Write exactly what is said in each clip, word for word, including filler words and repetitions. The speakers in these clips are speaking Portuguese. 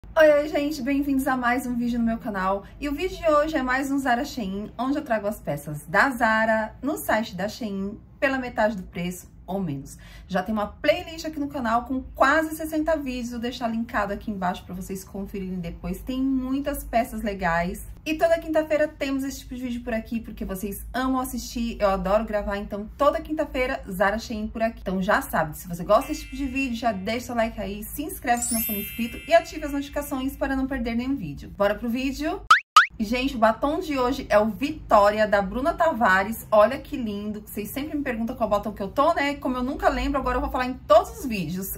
Oi, oi gente, bem-vindos a mais um vídeo no meu canal. E o vídeo de hoje é mais um Zara Shein, onde eu trago as peças da Zara no site da Shein pela metade do preço ou menos. Já tem uma playlist aqui no canal com quase sessenta vídeos, vou deixar linkado aqui embaixo para vocês conferirem depois. Tem muitas peças legais. E toda quinta-feira temos esse tipo de vídeo por aqui, porque vocês amam assistir, eu adoro gravar, então toda quinta-feira Zara Shein por aqui. Então já sabe, se você gosta desse tipo de vídeo, já deixa seu like aí, se inscreve se não for inscrito e ative as notificações para não perder nenhum vídeo. Bora pro vídeo? Gente, o batom de hoje é o Vitória, da Bruna Tavares. Olha que lindo. Vocês sempre me perguntam qual batom que eu tô, né? Como eu nunca lembro, agora eu vou falar em todos os vídeos.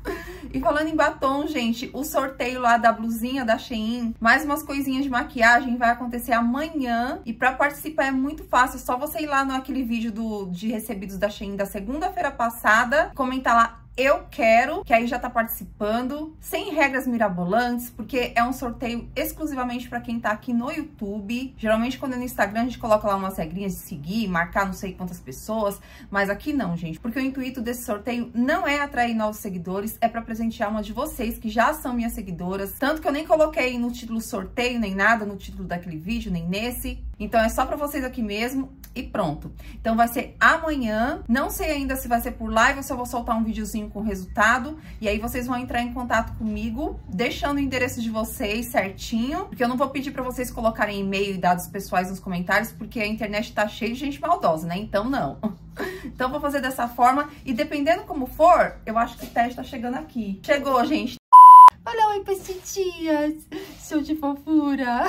E falando em batom, gente, o sorteio lá da blusinha da Shein, mais umas coisinhas de maquiagem, vai acontecer amanhã. E pra participar é muito fácil, é só você ir lá naquele vídeo do, de recebidos da Shein da segunda-feira passada, comentar lá eu quero, que aí já tá participando, sem regras mirabolantes, porque é um sorteio exclusivamente pra quem tá aqui no YouTube. Geralmente quando é no Instagram a gente coloca lá umas regrinhas de seguir, marcar não sei quantas pessoas, mas aqui não, gente, porque o intuito desse sorteio não é atrair novos seguidores, é pra presentear uma de vocês que já são minhas seguidoras, tanto que eu nem coloquei no título sorteio, nem nada no título daquele vídeo, nem nesse, então é só pra vocês aqui mesmo e pronto. Então vai ser amanhã, não sei ainda se vai ser por live ou se eu vou soltar um videozinho com o resultado, e aí vocês vão entrar em contato comigo, deixando o endereço de vocês certinho, porque eu não vou pedir pra vocês colocarem e-mail e dados pessoais nos comentários, porque a internet tá cheia de gente maldosa, né? Então não. Então vou fazer dessa forma, e dependendo como for, eu acho que o teste tá chegando aqui. Chegou, gente! Olha, oi, pessidinhas! Show de fofura!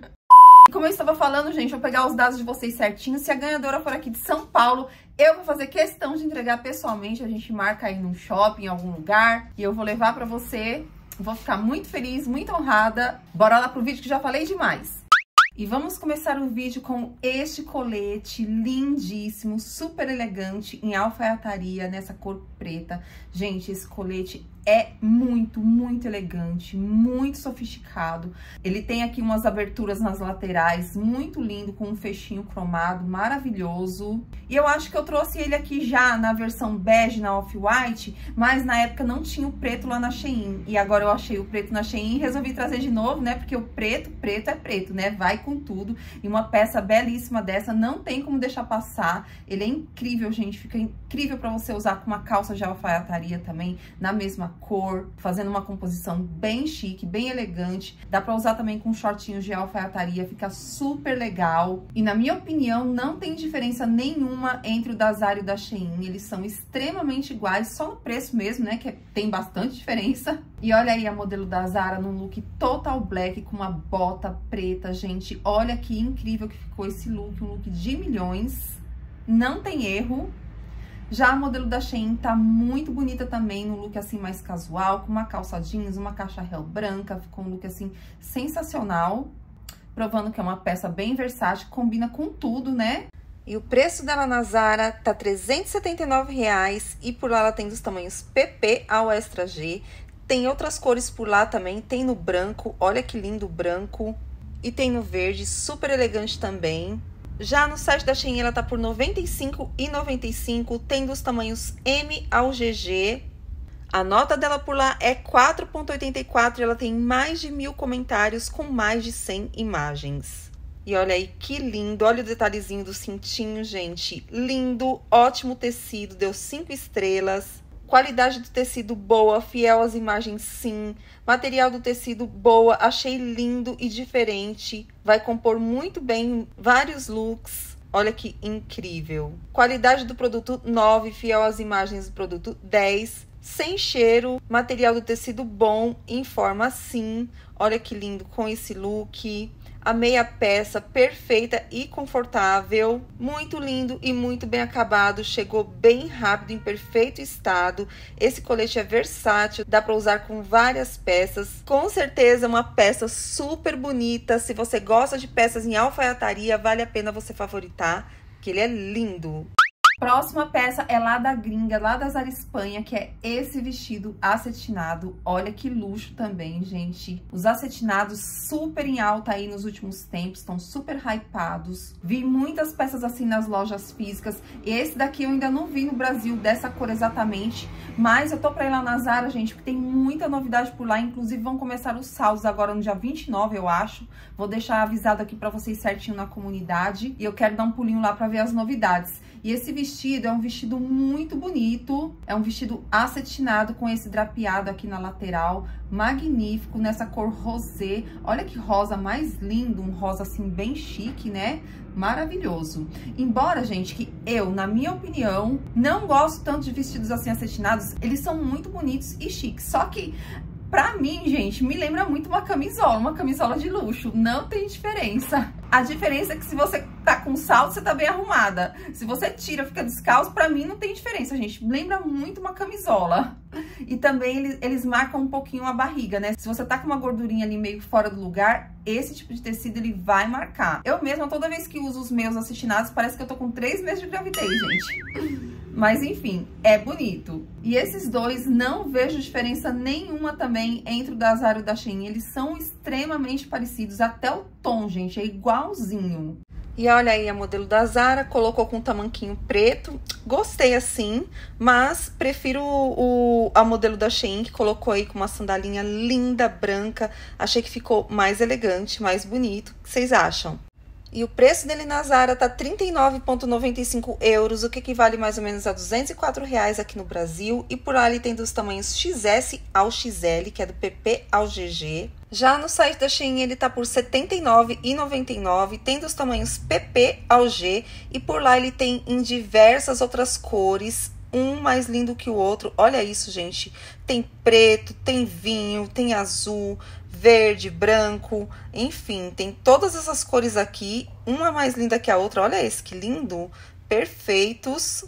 Como eu estava falando, gente, eu vou pegar os dados de vocês certinho. Se a ganhadora for aqui de São Paulo, eu vou fazer questão de entregar pessoalmente. A gente marca aí num shopping, em algum lugar, e eu vou levar pra você. Vou ficar muito feliz, muito honrada. Bora lá pro vídeo que já falei demais. E vamos começar o vídeo com este colete lindíssimo, super elegante, em alfaiataria, nessa cor preta. Gente, esse colete é muito, muito elegante, muito sofisticado. Ele tem aqui umas aberturas nas laterais, muito lindo, com um fechinho cromado, maravilhoso. E eu acho que eu trouxe ele aqui já na versão bege, na off-white, mas na época não tinha o preto lá na Shein. E agora eu achei o preto na Shein e resolvi trazer de novo, né? Porque o preto, preto é preto, né? Vai com tudo. E uma peça belíssima dessa, não tem como deixar passar. Ele é incrível, gente. Fica incrível pra você usar com uma calça de alfaiataria também, na mesma cor, fazendo uma composição bem chique, bem elegante. Dá pra usar também com shortinhos de alfaiataria, fica super legal. E na minha opinião, não tem diferença nenhuma entre o da Zara e o da Shein. Eles são extremamente iguais, só no preço mesmo, né, que tem bastante diferença. E olha aí a modelo da Zara num look total black, com uma bota preta, gente. Olha que incrível que ficou esse look, um look de milhões. Não tem erro. Já a modelo da Shein tá muito bonita também, no look assim mais casual, com uma calça jeans, uma caixa réu branca, ficou um look assim sensacional, provando que é uma peça bem versátil, combina com tudo, né? E o preço dela na Zara tá trezentos e setenta e nove reais, e por lá ela tem dos tamanhos P P ao Extra G, tem outras cores por lá também, tem no branco, olha que lindo o branco, e tem no verde, super elegante também. Já no site da Shein ela tá por noventa e cinco reais e noventa e cinco centavos, tem dos tamanhos M ao G G. A nota dela por lá é quatro ponto oitenta e quatro e ela tem mais de mil comentários com mais de cem imagens. E olha aí que lindo, olha o detalhezinho do cintinho, gente. Lindo, ótimo tecido, deu cinco estrelas. Qualidade do tecido boa, fiel às imagens sim. Material do tecido boa, achei lindo e diferente. Vai compor muito bem vários looks. Olha que incrível. Qualidade do produto nove, fiel às imagens do produto dez. Sem cheiro, material do tecido bom, em forma sim. Olha que lindo com esse look. A meia peça perfeita e confortável, muito lindo e muito bem acabado, chegou bem rápido, em perfeito estado. Esse colete é versátil, dá para usar com várias peças. Com certeza uma peça super bonita. Se você gosta de peças em alfaiataria, vale a pena você favoritar, que ele é lindo. Próxima peça é lá da gringa, lá da Zara Espanha, que é esse vestido acetinado. Olha que luxo também, gente. Os acetinados super em alta aí nos últimos tempos, estão super hypados. Vi muitas peças assim nas lojas físicas. Esse daqui eu ainda não vi no Brasil, dessa cor exatamente. Mas eu tô pra ir lá na Zara, gente, porque tem muita novidade por lá. Inclusive vão começar os saldos agora no dia vinte e nove, eu acho. Vou deixar avisado aqui pra vocês certinho na comunidade. E eu quero dar um pulinho lá pra ver as novidades. E esse vestido é um vestido muito bonito, é um vestido acetinado com esse drapeado aqui na lateral, magnífico, nessa cor rosé. Olha que rosa mais lindo, um rosa assim bem chique, né? Maravilhoso. Embora, gente, que eu, na minha opinião, não gosto tanto de vestidos assim acetinados, eles são muito bonitos e chiques, só que pra mim, gente, me lembra muito uma camisola, uma camisola de luxo. Não tem diferença. A diferença é que se você tá com salto, você tá bem arrumada. Se você tira, fica descalço, pra mim não tem diferença, gente. Lembra muito uma camisola. E também eles, eles marcam um pouquinho a barriga, né? Se você tá com uma gordurinha ali meio fora do lugar, esse tipo de tecido ele vai marcar. Eu mesma, toda vez que uso os meus acetinados, parece que eu tô com três meses de gravidez, gente. Mas enfim, é bonito. E esses dois, não vejo diferença nenhuma também entre o da Zara e o da Shein. Eles são extremamente parecidos, até o tom, gente, é igualzinho. E olha aí a modelo da Zara, colocou com um tamanquinho preto. Gostei assim, mas prefiro o, a modelo da Shein, que colocou aí com uma sandalinha linda, branca. Achei que ficou mais elegante, mais bonito. O que vocês acham? E o preço dele na Zara tá trinta e nove reais e noventa e cinco euros, o que equivale mais ou menos a duzentos e quatro reais aqui no Brasil. E por lá ele tem dos tamanhos X S ao X L, que é do P P ao G G. Já no site da Shein ele tá por setenta e nove reais e noventa e nove centavos, tem dos tamanhos P P ao G. E por lá ele tem em diversas outras cores, um mais lindo que o outro. Olha isso, gente. Tem preto, tem vinho, tem azul, verde, branco, enfim, tem todas essas cores aqui, uma mais linda que a outra. Olha esse, que lindo, perfeitos.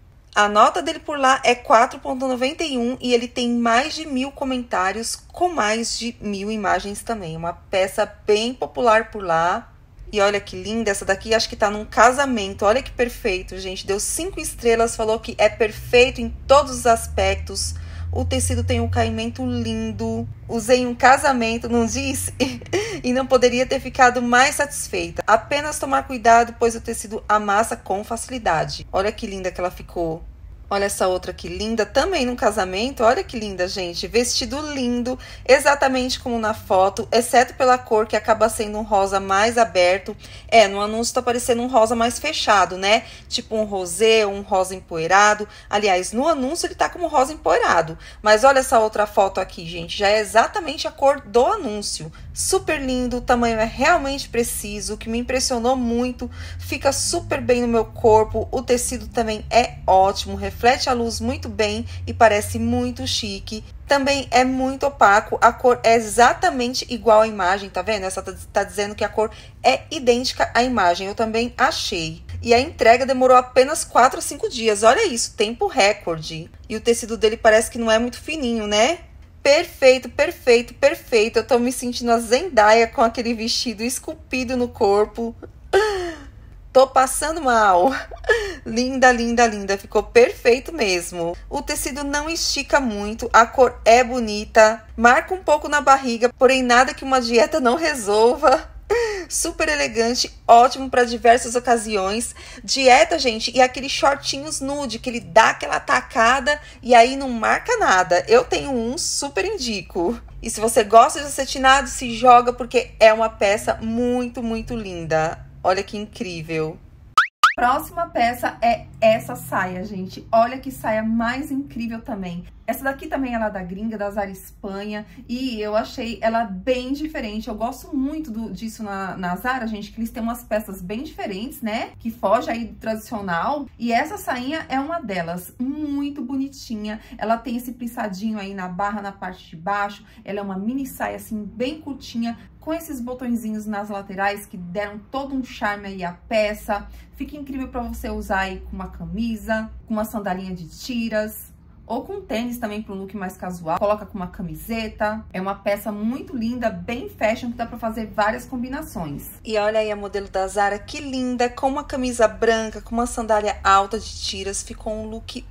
A nota dele por lá é quatro reais e noventa e um centavos e ele tem mais de mil comentários com mais de mil imagens também. Uma peça bem popular por lá. E olha que linda, essa daqui acho que tá num casamento. Olha que perfeito, gente. Deu cinco estrelas, falou que é perfeito em todos os aspectos. O tecido tem um caimento lindo. Usei em um casamento, não disse? E não poderia ter ficado mais satisfeita. Apenas tomar cuidado, pois o tecido amassa com facilidade. Olha que linda que ela ficou. Olha essa outra que linda, também num casamento. Olha que linda, gente. Vestido lindo, exatamente como na foto, exceto pela cor que acaba sendo um rosa mais aberto. É, no anúncio tá parecendo um rosa mais fechado, né? Tipo um rosé, um rosa empoeirado. Aliás, no anúncio ele tá como rosa empoeirado. Mas olha essa outra foto aqui, gente. Já é exatamente a cor do anúncio. Super lindo, o tamanho é realmente preciso, o que me impressionou muito. Fica super bem no meu corpo. O tecido também é ótimo, reflete a luz muito bem e parece muito chique. Também é muito opaco, a cor é exatamente igual à imagem, tá vendo? Essa tá, tá dizendo que a cor é idêntica à imagem, eu também achei. E a entrega demorou apenas quatro a cinco dias, olha isso, tempo recorde. E o tecido dele parece que não é muito fininho, né? Perfeito, perfeito, perfeito. Eu tô me sentindo a Zendaya com aquele vestido esculpido no corpo. Tô passando mal. Linda, linda, linda. Ficou perfeito mesmo. O tecido não estica muito. A cor é bonita. Marca um pouco na barriga, porém nada que uma dieta não resolva. Super elegante, ótimo para diversas ocasiões. Dieta, gente, e aqueles shortinhos nude, que ele dá aquela tacada e aí não marca nada. Eu tenho um, super indico. E se você gosta de acetinado, se joga porque é uma peça muito, muito linda. Olha que incrível. Próxima peça é essa saia, gente. Olha que saia mais incrível também. Essa daqui também é lá da gringa, da Zara Espanha, e eu achei ela bem diferente. Eu gosto muito do, disso na, na Zara, gente, que eles têm umas peças bem diferentes, né? Que foge aí do tradicional. E essa sainha é uma delas, muito bonitinha. Ela tem esse plissadinho aí na barra, na parte de baixo. Ela é uma mini saia, assim, bem curtinha, com esses botõezinhos nas laterais que deram todo um charme aí à peça. Fica incrível pra você usar aí com uma camisa, com uma sandalinha de tiras. ou com tênis também para um look mais casual. Coloca com uma camiseta. É uma peça muito linda, bem fashion, que dá para fazer várias combinações. E olha aí a modelo da Zara, que linda, com uma camisa branca, com uma sandália alta de tiras. Ficou um look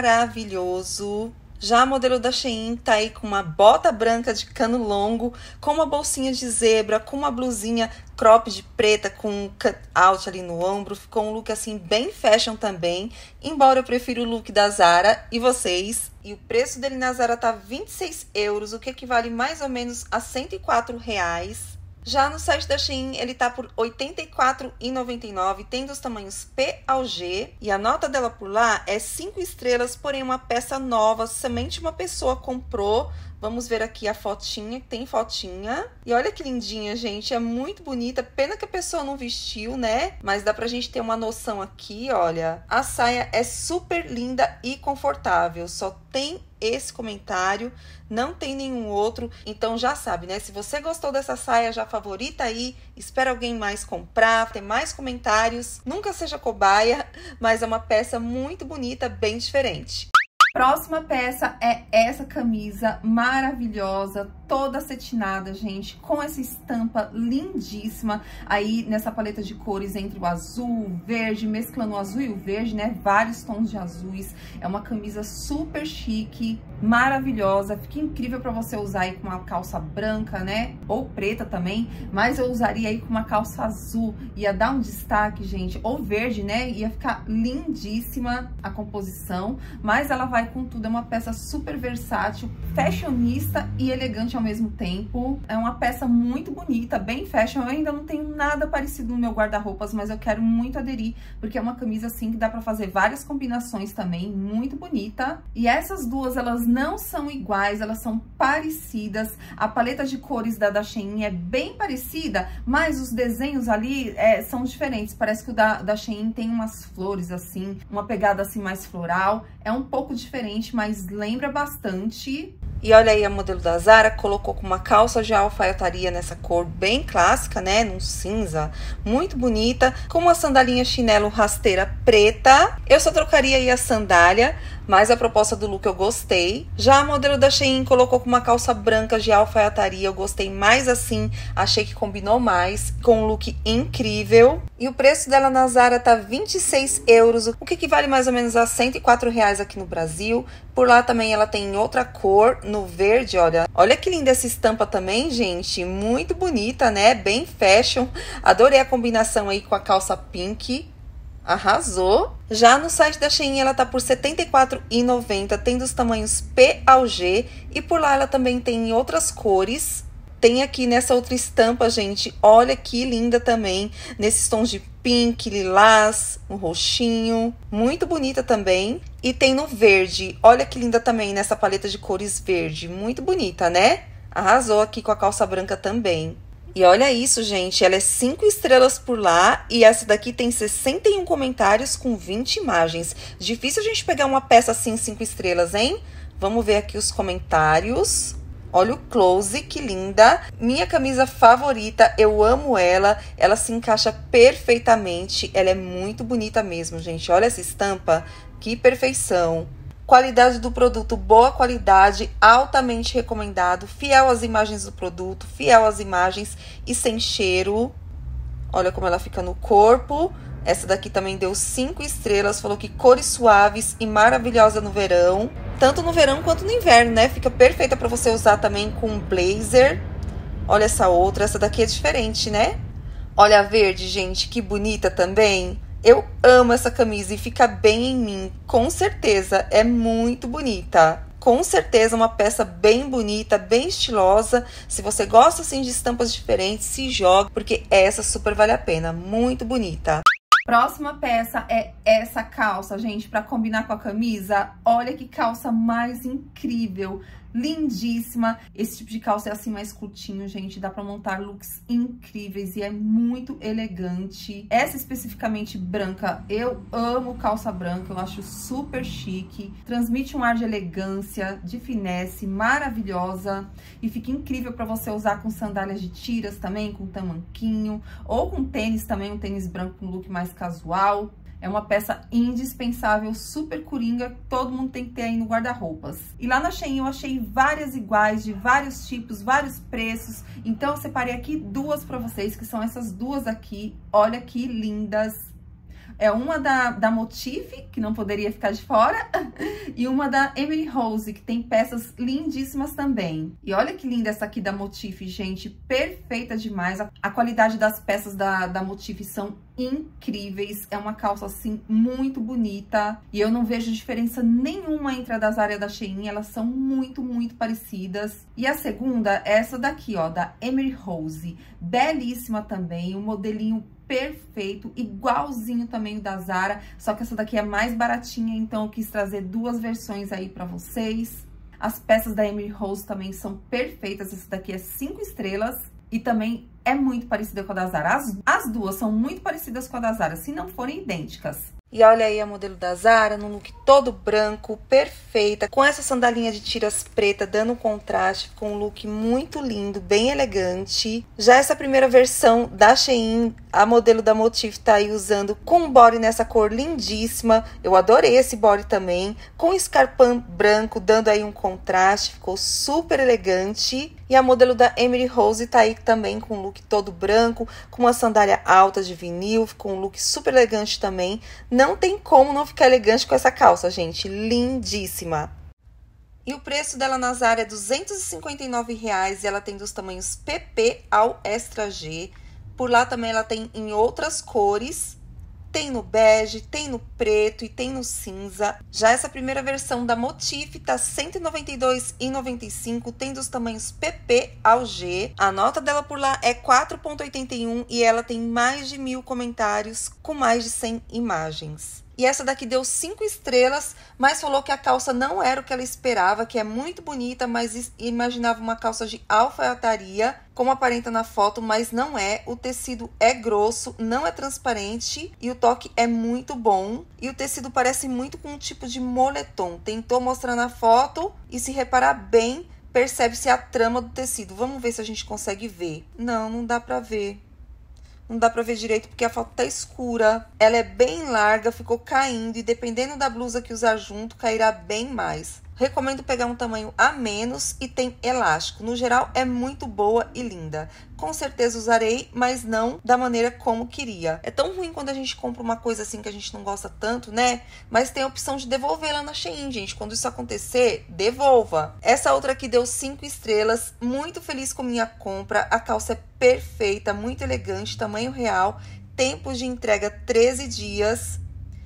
maravilhoso. Já a modelo da Shein tá aí com uma bota branca de cano longo, com uma bolsinha de zebra, com uma blusinha cropped preta com um cut out ali no ombro. Ficou um look assim bem fashion também, embora eu prefira o look da Zara. E vocês? E o preço dele na Zara tá vinte e seis euros, o que equivale mais ou menos a cento e quatro reais. Já no site da Shein, ele tá por oitenta e quatro reais e noventa e nove centavos, tendo os tamanhos P ao G. E a nota dela por lá é cinco estrelas, porém uma peça nova, somente uma pessoa comprou. Vamos ver aqui a fotinha, tem fotinha. E olha que lindinha, gente, é muito bonita. Pena que a pessoa não vestiu, né? Mas dá pra gente ter uma noção aqui, olha. A saia é super linda e confortável, só tem esse comentário, não tem nenhum outro. Então já sabe, né? Se você gostou dessa saia, já favorita aí, espera alguém mais comprar, ter mais comentários. Nunca seja cobaia, mas é uma peça muito bonita, bem diferente. Próxima peça é essa camisa maravilhosa, toda cetinada, gente, com essa estampa lindíssima aí nessa paleta de cores entre o azul, o verde, mesclando o azul e o verde, né? Vários tons de azuis. É uma camisa super chique, maravilhosa, fica incrível pra você usar aí com uma calça branca, né? Ou preta também, mas eu usaria aí com uma calça azul, ia dar um destaque, gente, ou verde, né? Ia ficar lindíssima a composição, mas ela vai com tudo, é uma peça super versátil, fashionista e elegante ao mesmo tempo. É uma peça muito bonita, bem fashion. Eu ainda não tenho nada parecido no meu guarda-roupas, mas eu quero muito aderir, porque é uma camisa assim que dá pra fazer várias combinações também, muito bonita. E essas duas, elas não são iguais, elas são parecidas. A paleta de cores da da Shein é bem parecida, mas os desenhos ali é, são diferentes. Parece que o da, da Shein tem umas flores assim, uma pegada assim mais floral. É um pouco diferente, mas lembra bastante. E olha aí a modelo da Zara, colocou com uma calça de alfaiataria nessa cor bem clássica, né? Num cinza, muito bonita, com uma sandalinha chinelo rasteira preta. Eu só trocaria aí a sandália, mas a proposta do look eu gostei. Já a modelo da Shein colocou com uma calça branca de alfaiataria, eu gostei mais assim, achei que combinou mais, com um look incrível. E o preço dela na Zara tá vinte e seis euros, o que equivale mais ou menos a cento e quatro reais aqui no Brasil. Por lá também ela tem outra cor, no verde, olha. Olha que linda essa estampa também, gente. Muito bonita, né? Bem fashion. Adorei a combinação aí com a calça pink. Arrasou. Já no site da Shein ela tá por setenta e quatro reais e noventa centavos, tendo os tamanhos P ao G. E por lá ela também tem outras cores. Tem aqui nessa outra estampa, gente, olha que linda também, nesses tons de pink, lilás, um roxinho, muito bonita também. E tem no verde, olha que linda também nessa paleta de cores verde, muito bonita, né? Arrasou aqui com a calça branca também. E olha isso, gente, ela é cinco estrelas por lá e essa daqui tem sessenta e um comentários com vinte imagens. Difícil a gente pegar uma peça assim, cinco estrelas, hein? Vamos ver aqui os comentários. Olha o close, que linda. Minha camisa favorita, eu amo ela. Ela se encaixa perfeitamente. Ela é muito bonita mesmo, gente. Olha essa estampa, que perfeição. Qualidade do produto, boa qualidade, altamente recomendado. Fiel às imagens do produto, fiel às imagens e sem cheiro. Olha como ela fica no corpo. Essa daqui também deu cinco estrelas, falou que cores suaves e maravilhosa no verão. Tanto no verão quanto no inverno, né? Fica perfeita para você usar também com um blazer. Olha essa outra, essa daqui é diferente, né? Olha a verde, gente, que bonita também. Eu amo essa camisa e fica bem em mim, com certeza, é muito bonita. Com certeza uma peça bem bonita, bem estilosa. Se você gosta assim de estampas diferentes, se joga, porque essa super vale a pena, muito bonita. Próxima peça é essa calça, gente, para combinar com a camisa. Olha que calça mais incrível, lindíssima. Esse tipo de calça é assim mais curtinho, gente, dá para montar looks incríveis e é muito elegante. Essa especificamente branca, eu amo calça branca, eu acho super chique. Transmite um ar de elegância, de finesse, maravilhosa e fica incrível para você usar com sandálias de tiras também, com tamanquinho ou com tênis também, um tênis branco com look mais casual. É uma peça indispensável, super coringa, todo mundo tem que ter aí no guarda-roupas. E lá na Shein eu achei várias iguais, de vários tipos, vários preços. Então eu separei aqui duas pra vocês, que são essas duas aqui. Olha que lindas! É uma da, da Motif, que não poderia ficar de fora, e uma da Emery Rose, que tem peças lindíssimas também. E olha que linda essa aqui da Motif, gente, perfeita demais. A, a qualidade das peças da, da Motif são incríveis, é uma calça, assim, muito bonita. E eu não vejo diferença nenhuma entre a da Zara e a da Shein, elas são muito, muito parecidas. E a segunda é essa daqui, ó, da Emery Rose, belíssima também, um modelinho perfeito, igualzinho também o da Zara, só que essa daqui é mais baratinha, então eu quis trazer duas versões aí pra vocês. As peças da Emery Rose também são perfeitas, essa daqui é cinco estrelas e também é muito parecida com a da Zara. As, as duas são muito parecidas com a da Zara, se não forem idênticas. E olha aí a modelo da Zara, no look todo branco, perfeita, com essa sandalinha de tiras preta, dando um contraste, ficou um look muito lindo, bem elegante. Já essa primeira versão da Shein, a modelo da Motif tá aí usando com um body nessa cor lindíssima. Eu adorei esse body também, com escarpão branco, dando aí um contraste, ficou super elegante. E a modelo da Emery Rose tá aí também com um look todo branco, com uma sandália alta de vinil, ficou um look super elegante também. Não tem como não ficar elegante com essa calça, gente. Lindíssima. E o preço dela na Zara é duzentos e cinquenta e nove reais e ela tem dos tamanhos P P ao Extra G. Por lá também ela tem em outras cores. Tem no bege, tem no preto e tem no cinza. Já essa primeira versão da Motif tá cento e noventa e dois reais e noventa e cinco centavos, tem dos tamanhos P P ao G. A nota dela por lá é quatro ponto oitenta e um e ela tem mais de mil comentários com mais de cem imagens. E essa daqui deu cinco estrelas, mas falou que a calça não era o que ela esperava, que é muito bonita, mas imaginava uma calça de alfaiataria, como aparenta na foto, mas não é. O tecido é grosso, não é transparente e o toque é muito bom. E o tecido parece muito com um tipo de moletom. Tentou mostrar na foto e se reparar bem, percebe-se a trama do tecido. Vamos ver se a gente consegue ver. Não, não dá pra ver. Não dá pra ver direito porque a foto tá escura. Ela é bem larga, ficou caindo e dependendo da blusa que usar junto, cairá bem mais. Recomendo pegar um tamanho a menos e tem elástico. No geral, é muito boa e linda. Com certeza usarei, mas não da maneira como queria. É tão ruim quando a gente compra uma coisa assim que a gente não gosta tanto, né? Mas tem a opção de devolver lá na Shein, gente. Quando isso acontecer, devolva. Essa outra aqui deu cinco estrelas. Muito feliz com minha compra. A calça é perfeita, muito elegante, tamanho real. Tempo de entrega treze dias.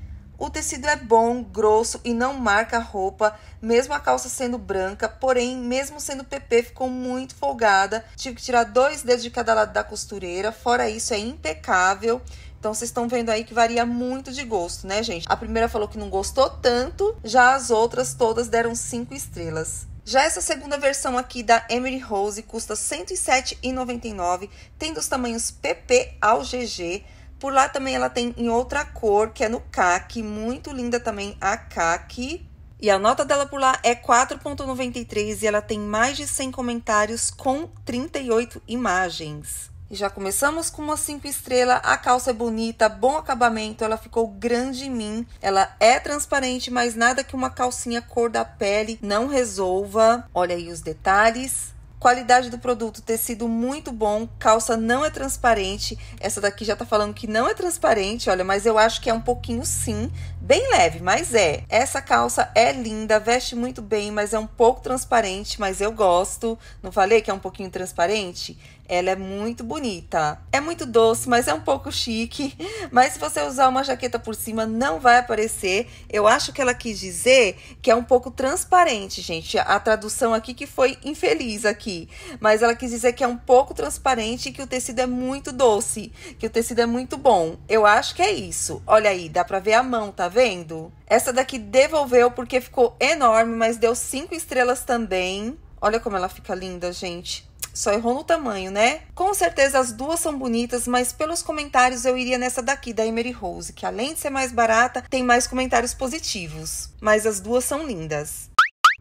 O tecido é bom, grosso e não marca a roupa, mesmo a calça sendo branca, porém, mesmo sendo P P, ficou muito folgada. Tive que tirar dois dedos de cada lado da costureira, fora isso é impecável. Então, vocês estão vendo aí que varia muito de gosto, né, gente? A primeira falou que não gostou tanto, já as outras todas deram cinco estrelas. Já essa segunda versão aqui da Emery Rose custa cento e sete reais e noventa e nove centavos, tem dos tamanhos P P ao G G. Por lá também ela tem em outra cor, que é no caqui, muito linda também a caqui. E a nota dela por lá é quatro ponto noventa e três e ela tem mais de cem comentários com trinta e oito imagens. E já começamos com uma cinco estrelas, a calça é bonita, bom acabamento, ela ficou grande em mim. Ela é transparente, mas nada que uma calcinha cor da pele não resolva. Olha aí os detalhes. Qualidade do produto, tecido muito bom, calça não é transparente. Essa daqui já tá falando que não é transparente, olha, mas eu acho que é um pouquinho sim, bem leve, mas é. Essa calça é linda, veste muito bem, mas é um pouco transparente, mas eu gosto. Não falei que é um pouquinho transparente? Ela é muito bonita. É muito doce, mas é um pouco chique. Mas se você usar uma jaqueta por cima, não vai aparecer. Eu acho que ela quis dizer que é um pouco transparente, gente. A tradução aqui que foi infeliz aqui. Mas ela quis dizer que é um pouco transparente e que o tecido é muito doce. Que o tecido é muito bom. Eu acho que é isso. Olha aí, dá pra ver a mão, tá vendo? Essa daqui devolveu porque ficou enorme, mas deu cinco estrelas também. Olha como ela fica linda, gente. Só errou no tamanho, né? Com certeza as duas são bonitas, mas pelos comentários eu iria nessa daqui, da Emery Rose, que além de ser mais barata, tem mais comentários positivos. Mas as duas são lindas.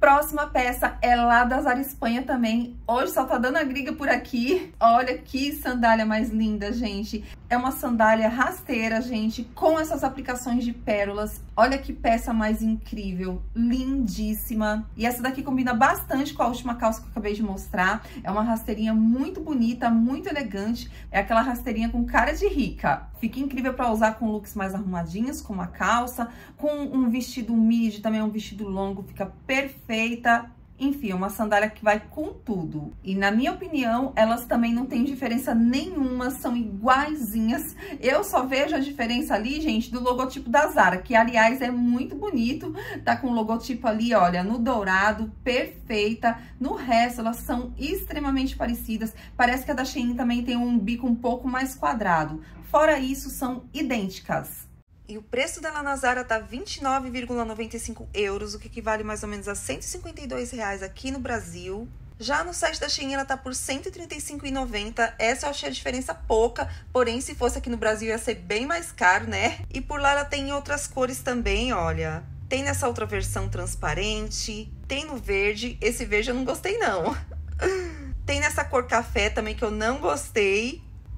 Próxima peça é lá da Zara Espanha também. Hoje só tá dando a griga por aqui. Olha que sandália mais linda, gente. É uma sandália rasteira, gente, com essas aplicações de pérolas. Olha que peça mais incrível, lindíssima. E essa daqui combina bastante com a última calça que eu acabei de mostrar. É uma rasteirinha muito bonita, muito elegante. É aquela rasteirinha com cara de rica. Fica incrível para usar com looks mais arrumadinhos, com uma calça, com um vestido midi, também um vestido longo, fica perfeita. Enfim, é uma sandália que vai com tudo. E na minha opinião, elas também não têm diferença nenhuma, são iguaizinhas. Eu só vejo a diferença ali, gente, do logotipo da Zara, que aliás é muito bonito. Tá com o logotipo ali, olha, no dourado, perfeita. No resto, elas são extremamente parecidas. Parece que a da Shein também tem um bico um pouco mais quadrado. Fora isso, são idênticas. E o preço dela na Zara tá vinte e nove vírgula noventa e cinco euros, o que equivale mais ou menos a cento e cinquenta e dois reais aqui no Brasil. Já no site da Shein ela tá por cento e trinta e cinco reais e noventa centavos. Essa eu achei a diferença pouca, porém se fosse aqui no Brasil ia ser bem mais caro, né? E por lá ela tem outras cores também, olha. Tem nessa outra versão transparente, tem no verde. Esse verde eu não gostei não. Tem nessa cor café também que eu não gostei.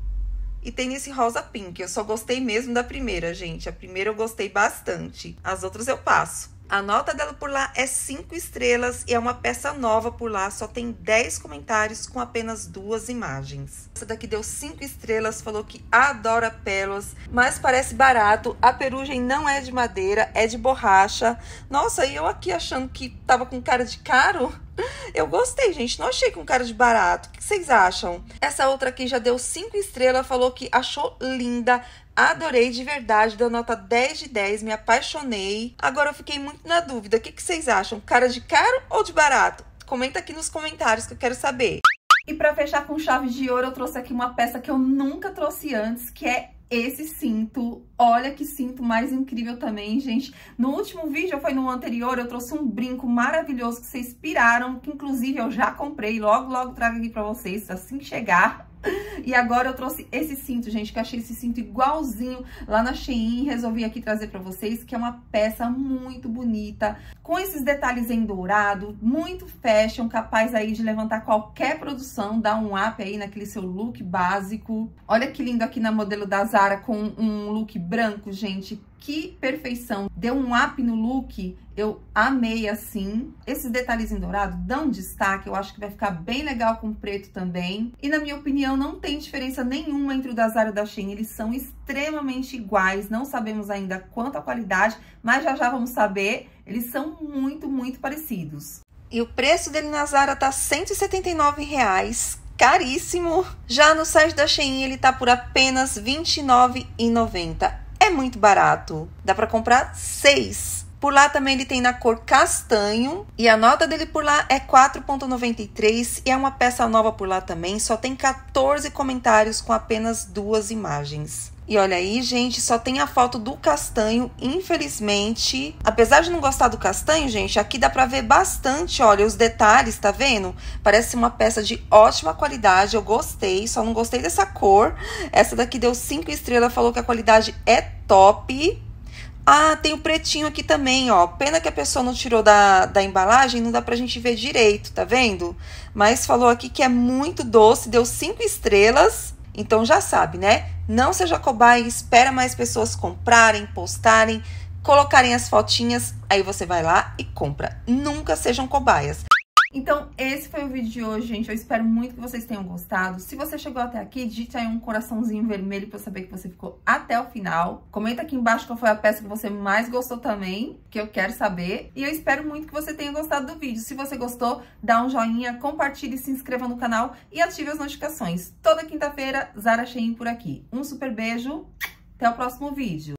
E tem nesse rosa pink, eu só gostei mesmo da primeira, gente. A primeira eu gostei bastante, as outras eu passo. A nota dela por lá é cinco estrelas e é uma peça nova por lá, só tem dez comentários com apenas duas imagens. Essa daqui deu cinco estrelas, falou que adora pérolas, mas parece barato. A perugem não é de madeira, é de borracha. Nossa, e eu aqui achando que tava com cara de caro? Eu gostei, gente, não achei com cara de barato. O que vocês acham? Essa outra aqui já deu cinco estrelas, falou que achou linda. Adorei de verdade, deu nota dez de dez, me apaixonei. Agora eu fiquei muito na dúvida, o que, que vocês acham? Cara de caro ou de barato? Comenta aqui nos comentários que eu quero saber. E pra fechar com chave de ouro, eu trouxe aqui uma peça que eu nunca trouxe antes, que é esse cinto. Olha que cinto mais incrível também, gente. No último vídeo, foi no anterior, eu trouxe um brinco maravilhoso que vocês piraram, que inclusive eu já comprei, logo, logo trago aqui pra vocês, assim que chegar. E agora eu trouxe esse cinto, gente, que eu achei esse cinto igualzinho lá na Shein e resolvi aqui trazer pra vocês, que é uma peça muito bonita, com esses detalhes em dourado, muito fashion, capaz aí de levantar qualquer produção, dar um up aí naquele seu look básico. Olha que lindo aqui na modelo da Zara com um look branco, gente. Que perfeição! Deu um up no look, eu amei assim. Esses detalhes em dourado dão destaque, eu acho que vai ficar bem legal com preto também. E na minha opinião, não tem diferença nenhuma entre o da Zara e o da Shein, eles são extremamente iguais, não sabemos ainda quanto à qualidade, mas já já vamos saber, eles são muito, muito parecidos. E o preço dele na Zara tá cento e setenta e nove reais. Caríssimo! Já no site da Shein ele tá por apenas vinte e nove reais e noventa centavos. É muito barato. Dá pra comprar seis. Por lá também ele tem na cor castanho. E a nota dele por lá é quatro vírgula noventa e três. E é uma peça nova por lá também. Só tem quatorze comentários com apenas duas imagens. E olha aí, gente, só tem a foto do castanho, infelizmente. Apesar de não gostar do castanho, gente, aqui dá pra ver bastante, olha, os detalhes, tá vendo? Parece uma peça de ótima qualidade, eu gostei, só não gostei dessa cor. Essa daqui deu cinco estrelas, falou que a qualidade é top. Ah, tem o pretinho aqui também, ó. Pena que a pessoa não tirou da, da embalagem, não dá pra gente ver direito, tá vendo? Mas falou aqui que é muito doce, deu cinco estrelas. Então já sabe, né? Não seja cobaia, espera mais pessoas comprarem, postarem, colocarem as fotinhas, aí você vai lá e compra. Nunca sejam cobaias. Então, esse foi o vídeo de hoje, gente. Eu espero muito que vocês tenham gostado. Se você chegou até aqui, digite aí um coraçãozinho vermelho pra eu saber que você ficou até o final. Comenta aqui embaixo qual foi a peça que você mais gostou também, que eu quero saber. E eu espero muito que você tenha gostado do vídeo. Se você gostou, dá um joinha, compartilhe, se inscreva no canal e ative as notificações. Toda quinta-feira, Zara Shein por aqui. Um super beijo, até o próximo vídeo.